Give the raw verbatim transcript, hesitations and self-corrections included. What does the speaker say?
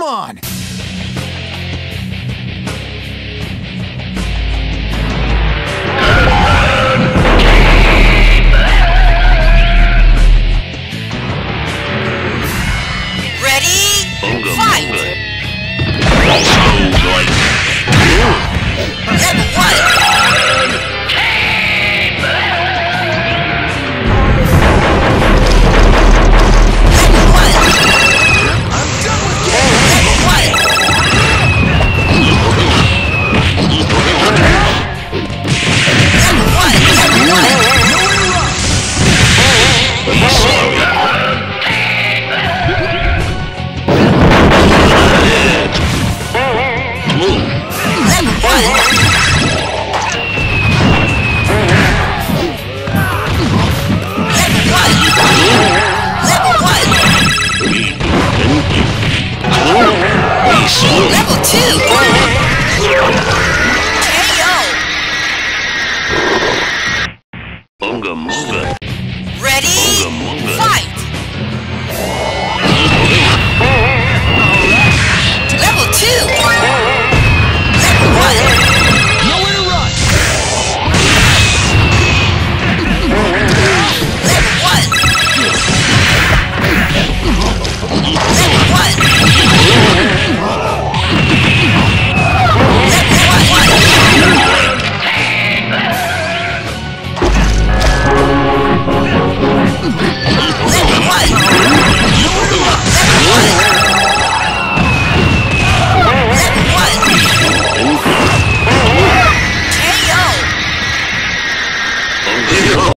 on! Ready? Fight! Level one! Level two! K O! Munga Munga. Ready? Munga Munga. Fight! Level two! Level one! Nowhere to run! Level one! Level one! Level one!